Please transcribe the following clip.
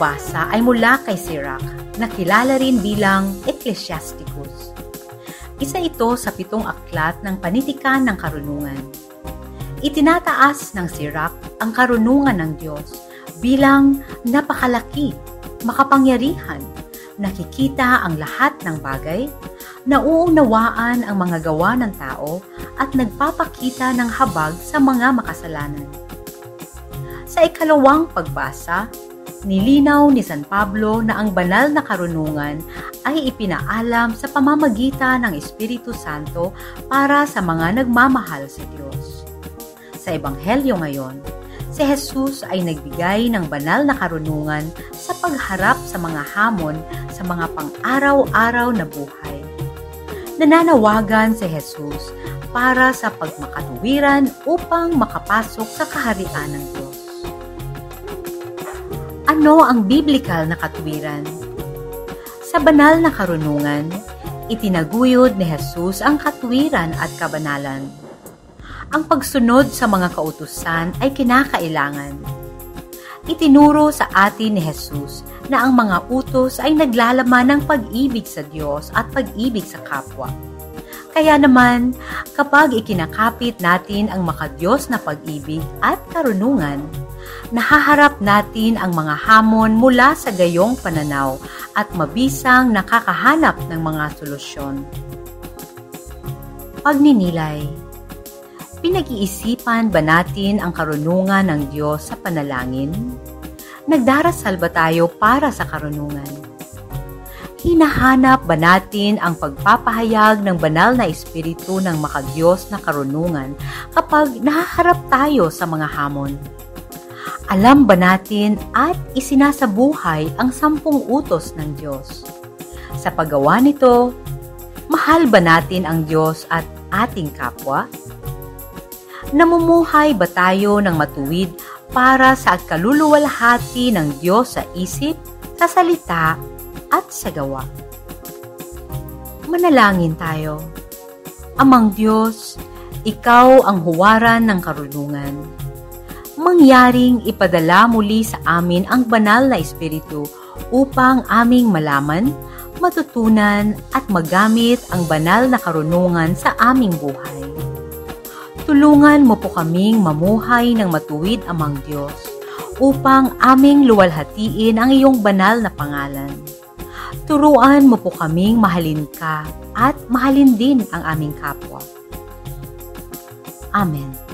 pagbasa ay mula kay Sirach, na kilala rin bilang Ecclesiasticus. Isa ito sa 7 aklat ng panitikan ng karunungan. Itinataas ng Sirach ang karunungan ng Diyos bilang napakalaki, makapangyarihan, nakikita ang lahat ng bagay, nauunawaan ang mga gawa ng tao at nagpapakita ng habag sa mga makasalanan. Sa ikalawang pagbasa, nilinaw ni San Pablo na ang banal na karunungan ay ipinaalam sa pamamagitan ng Espiritu Santo para sa mga nagmamahal sa Diyos. Sa Ebanghelyo ngayon, si Jesus ay nagbigay ng banal na karunungan sa pagharap sa mga hamon sa mga pang-araw-araw na buhay. Nananawagan si Jesus para sa pagmakatuwiran upang makapasok sa kaharian ng Diyos. Ano ang biblikal na katuwiran? Sa banal na karunungan, itinaguyod ni Jesus ang katuwiran at kabanalan. Ang pagsunod sa mga kautusan ay kinakailangan. Itinuro sa atin ni Jesus na ang mga utos ay naglalaman ng pag-ibig sa Diyos at pag-ibig sa kapwa. Kaya naman, kapag ikinakapit natin ang makadiyos na pag-ibig at karunungan, nahaharap natin ang mga hamon mula sa gayong pananaw at mabisang nakakahanap ng mga solusyon. Pagninilay. Pinag-iisipan ba natin ang karunungan ng Diyos sa panalangin? Nagdarasal ba tayo para sa karunungan? Hinahanap ba natin ang pagpapahayag ng banal na espiritu ng makadiyos na karunungan kapag nahaharap tayo sa mga hamon? Alam ba natin at isinasabuhay ang 10 utos ng Diyos? Sa paggawa nito, mahal ba natin ang Diyos at ating kapwa? Namumuhay ba tayo ng matuwid para sa kaluluwalhati ng Diyos sa isip, sa salita, at sa gawa? Manalangin tayo. Amang Diyos, Ikaw ang huwaran ng karunungan. Mangyaring ipadala muli sa amin ang banal na Espiritu upang aming malaman, matutunan at magamit ang banal na karunungan sa aming buhay. Tulungan mo po kaming mamuhay ng matuwid, Amang Diyos, upang aming luwalhatiin ang iyong banal na pangalan. Turuan mo po kaming mahalin ka at mahalin din ang aming kapwa. Amen.